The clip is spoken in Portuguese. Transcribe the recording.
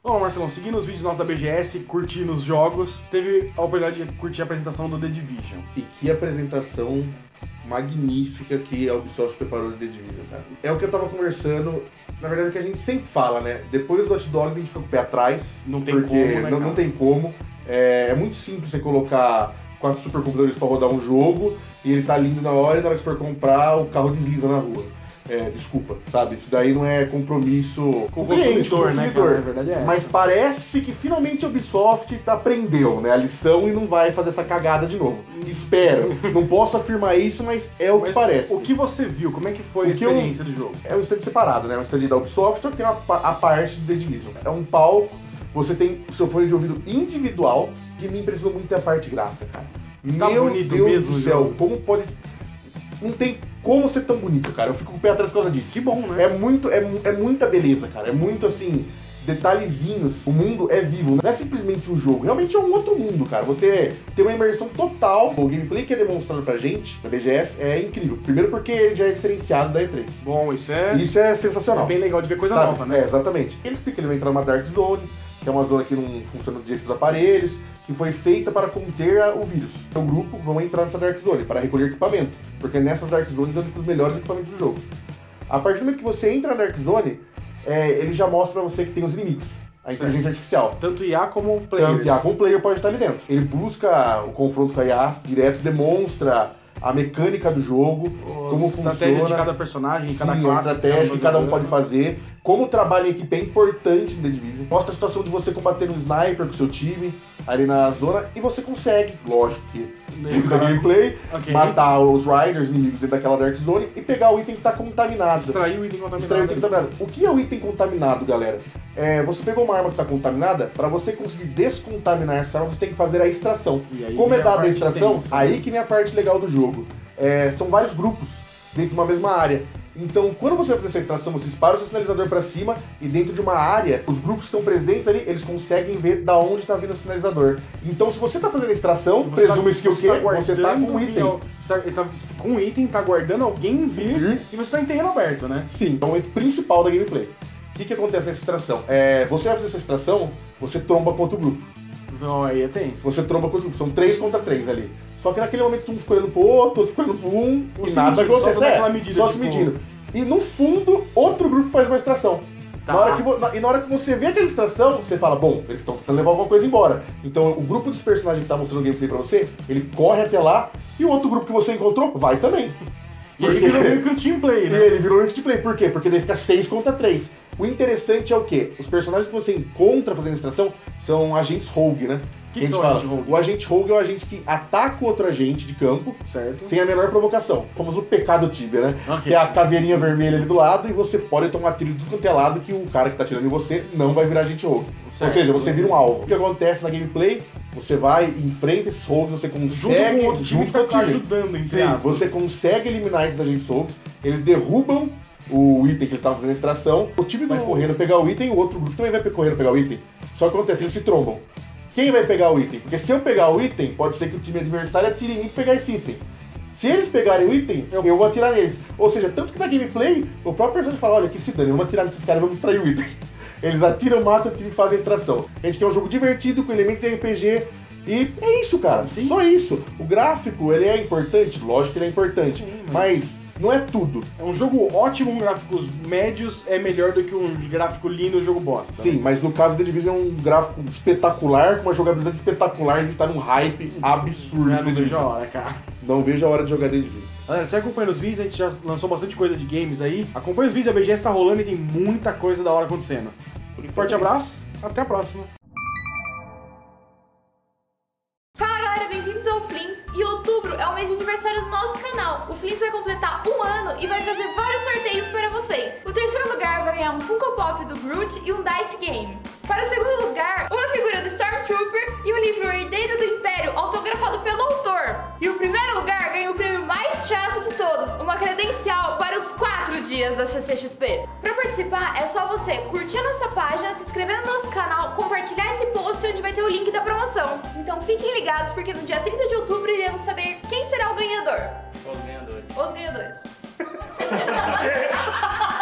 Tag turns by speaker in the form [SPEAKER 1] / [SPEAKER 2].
[SPEAKER 1] Bom, Marcelão, seguindo os vídeos nossos da BGS, curtindo os jogos, teve a oportunidade de curtir a apresentação do The Division.
[SPEAKER 2] E que apresentação magnífica que a Ubisoft preparou do The Division, cara. É o que eu tava conversando, na verdade é o que a gente sempre fala, né? Depois do Watch Dogs a gente fica com o pé atrás.
[SPEAKER 1] Não tem como, né,
[SPEAKER 2] não tem como. É muito simples você colocar 4 supercomputadores pra rodar um jogo e ele tá lindo na hora e na hora que você for comprar o carro desliza na rua. Desculpa, sabe? Isso daí não é compromisso
[SPEAKER 1] com o consumidor, né, cara? Na verdade é.
[SPEAKER 2] Mas parece que finalmente a Ubisoft aprendeu, né, a lição e não vai fazer essa cagada de novo. Espero. Não posso afirmar isso, mas é o que parece.
[SPEAKER 1] O que você viu? Como é que foi a experiência do jogo?
[SPEAKER 2] É um stand separado, né? Um stand da Ubisoft, só que tem a parte do The Division. É um palco, você tem o seu fone de ouvido individual, que me impressionou muito a parte gráfica, cara.
[SPEAKER 1] Tá
[SPEAKER 2] Meu
[SPEAKER 1] bonito
[SPEAKER 2] Deus
[SPEAKER 1] mesmo
[SPEAKER 2] do céu,
[SPEAKER 1] jogo.
[SPEAKER 2] como pode... Não tem como ser tão bonito, cara. Eu fico com o pé atrás por causa disso.
[SPEAKER 1] Que bom, né?
[SPEAKER 2] É muita beleza, cara. É muito, assim, detalhezinhos. O mundo é vivo. Não é simplesmente um jogo. Realmente é um outro mundo, cara. Você tem uma imersão total. O gameplay que é demonstrado pra gente, na BGS, é incrível. Primeiro porque ele já é diferenciado da E3.
[SPEAKER 1] Bom, isso
[SPEAKER 2] é sensacional.
[SPEAKER 1] É bem legal de ver coisa nova, né?
[SPEAKER 2] Exatamente. Ele explica que ele vai entrar numa Dark Zone, que é uma zona que não funciona do jeito dos aparelhos, que foi feita para conter o vírus. Então o grupo vão entrar nessa Dark Zone para recolher equipamento, porque nessas Dark Zones é um dos melhores equipamentos do jogo. A partir do momento que você entra na Dark Zone, ele já mostra pra você que tem os inimigos, a inteligência artificial.
[SPEAKER 1] Tanto IA como player.
[SPEAKER 2] Tanto IA como player pode estar ali dentro. Ele busca o confronto com a IA direto, demonstra a mecânica do jogo, como funciona. A
[SPEAKER 1] estratégia de cada personagem,
[SPEAKER 2] sim,
[SPEAKER 1] cada classe.
[SPEAKER 2] A estratégia que cada um pode fazer. Como o trabalho em equipe é importante no The Division. Mostra a situação de você combater um sniper com o seu time, ali na zona, e você consegue, lógico que dentro da gameplay, matar os Riders, inimigos dentro daquela Dark Zone, e pegar o item que tá contaminado.
[SPEAKER 1] Extrair o item contaminado.
[SPEAKER 2] O que é o item contaminado, galera? Você pegou uma arma que tá contaminada, pra você conseguir descontaminar essa arma, você tem que fazer a extração. Como é dada a extração, aí que vem a parte legal do jogo. São vários grupos dentro de uma mesma área. Então, quando você vai fazer essa extração, você dispara o seu sinalizador para cima e dentro de uma área, os grupos que estão presentes ali, eles conseguem ver da onde está vindo o sinalizador. Então, se você está fazendo a extração, presume-se que o quê? Você está com um item.
[SPEAKER 1] Você tá com um item, tá guardando alguém vir e você tá em terreno aberto, né?
[SPEAKER 2] Sim, é o momento principal da gameplay. O que acontece nessa extração? Você vai fazer essa extração, você tromba contra o grupo.
[SPEAKER 1] Aí é tenso.
[SPEAKER 2] Você tromba contra o grupo, são 3 contra 3 ali. Só que naquele momento um fica olhando pro outro fica olhando pro um, e nada acontece. Só se medindo. E no fundo, outro grupo faz uma extração. Tá. Na hora que você vê aquela extração, você fala, bom, eles estão tentando levar alguma coisa embora. Então o grupo dos personagens que tá mostrando o gameplay pra você, ele corre até lá, e o outro grupo que você encontrou, vai também.
[SPEAKER 1] E ele virou meio que um team play, né?
[SPEAKER 2] E ele virou meio que um team play. Por quê? Porque daí fica 6 contra 3. O interessante é o quê? Os personagens que você encontra fazendo extração são agentes rogue, né?
[SPEAKER 1] O que a gente fala?
[SPEAKER 2] O agente rogue é o agente que ataca o outro agente de campo,
[SPEAKER 1] certo,
[SPEAKER 2] sem a menor provocação. O famoso pecado Tibia, né? Que é a caveirinha vermelha ali do lado e você pode tomar tiro de tudo quanto é lado que o cara que tá atirando em você não vai virar agente rogue. Certo. Ou seja, você vira um alvo. O que acontece na gameplay, você vai, enfrenta esses rogues, você consegue...
[SPEAKER 1] Junto com o time ajudando, entre aspas.
[SPEAKER 2] Você consegue eliminar esses agentes rogues, eles derrubam o item que eles estavam fazendo a extração, o time vai correndo pegar o item, o outro grupo também vai correndo pegar o item. Só que acontece, eles se trombam. Quem vai pegar o item? Porque se eu pegar o item, pode ser que o time adversário atire em mim pra pegar esse item. Se eles pegarem o item, eu vou atirar neles. Ou seja, tanto que na gameplay, o próprio personagem fala, olha, que se dane, vamos atirar nesses caras e vamos extrair o item. Eles atiram, matam o time e fazem a extração. A gente tem um jogo divertido, com elementos de RPG, e é isso, cara. Sim. Só isso. O gráfico, ele é importante? Lógico que ele é importante. Sim, mas não é tudo.
[SPEAKER 1] É um jogo ótimo com gráficos médios, é melhor do que um gráfico lindo e um jogo bosta.
[SPEAKER 2] Sim, né? Mas no caso do The Division é um gráfico espetacular, com uma jogabilidade espetacular, a gente tá num hype absurdo.
[SPEAKER 1] Não vejo a hora, cara.
[SPEAKER 2] Não vejo a hora de jogar The Division.
[SPEAKER 1] Galera, você acompanha os vídeos, a gente já lançou bastante coisa de games aí. Acompanha os vídeos, a BGS tá rolando e tem muita coisa da hora acontecendo. Um forte abraço, até a próxima.
[SPEAKER 3] E outubro é o mês de aniversário do nosso canal. O Flintz vai completar 1 ano e vai fazer vários sorteios para vocês. O terceiro lugar vai ganhar um Funko Pop do Groot e um Dice Game. Para o segundo lugar, uma figura do Stormtrooper e o livro Herdeiro do Império, autografado pelo autor. E o primeiro lugar ganha o prêmio mais chato de todos, uma credencial para os 4 dias da CCXP. Para participar, é só você curtir a nossa página, se inscrever no nosso canal, compartilhar esse post onde vai ter o link da promoção. Então fiquem ligados porque no dia 30 de outubro iremos saber quem será o ganhador.
[SPEAKER 4] Os ganhadores.
[SPEAKER 3] Os ganhadores.